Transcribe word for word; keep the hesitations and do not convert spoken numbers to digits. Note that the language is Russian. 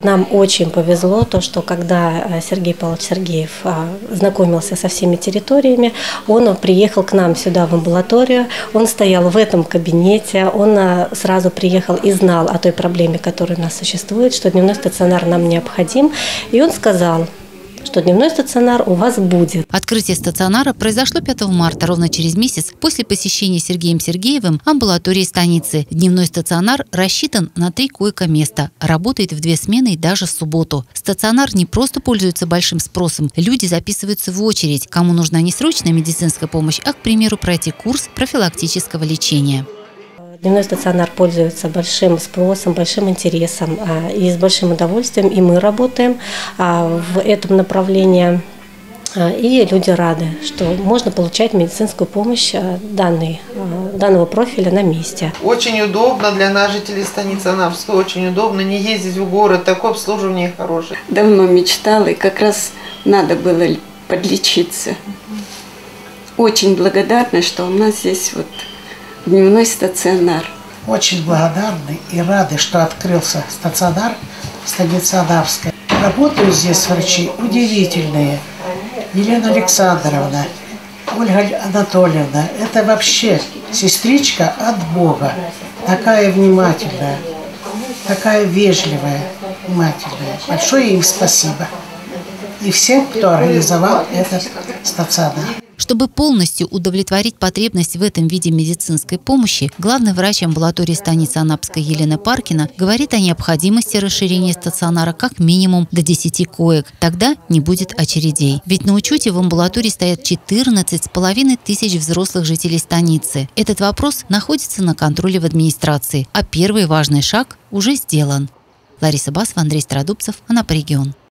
Нам очень повезло, то, что когда Сергей Павлович Сергеев знакомился со всеми территориями, он приехал к нам сюда в амбулаторию, он стоял в этом кабинете, он сразу приехал и знал о той проблеме, которая у нас существует, что дневной стационар нам необходим, и он сказал, что дневной стационар у вас будет. Открытие стационара произошло пятого марта, ровно через месяц после посещения Сергеем Сергеевым амбулатории станицы. Дневной стационар рассчитан на три койко-места, работает в две смены и даже в субботу. Стационар не просто пользуется большим спросом, люди записываются в очередь, кому нужна не срочная медицинская помощь, а, к примеру, пройти курс профилактического лечения. Дневной стационар пользуется большим спросом, большим интересом и с большим удовольствием. И мы работаем в этом направлении. И люди рады, что можно получать медицинскую помощь данной, данного профиля на месте. Очень удобно для нас, жителей станицы Анапской, очень удобно не ездить в город, такое обслуживание хорошее. Давно мечтала, и как раз надо было подлечиться. Очень благодарна, что у нас здесь вот дневной стационар. Очень благодарны и рады, что открылся стационар в станице Анапской. Работают здесь врачи удивительные. Елена Александровна, Ольга Анатольевна, это вообще сестричка от Бога. Такая внимательная, такая вежливая, внимательная. Большое им спасибо. И всем, кто организовал этот стационар. Чтобы полностью удовлетворить потребность в этом виде медицинской помощи, главный врач амбулатории станицы Анапской Елена Паркина говорит о необходимости расширения стационара как минимум до десяти коек. Тогда не будет очередей. Ведь на учете в амбулатории стоят четырнадцать с половиной тысяч взрослых жителей станицы. Этот вопрос находится на контроле в администрации, а первый важный шаг уже сделан. Лариса Басова, Андрей Стародубцев, Анапа регион.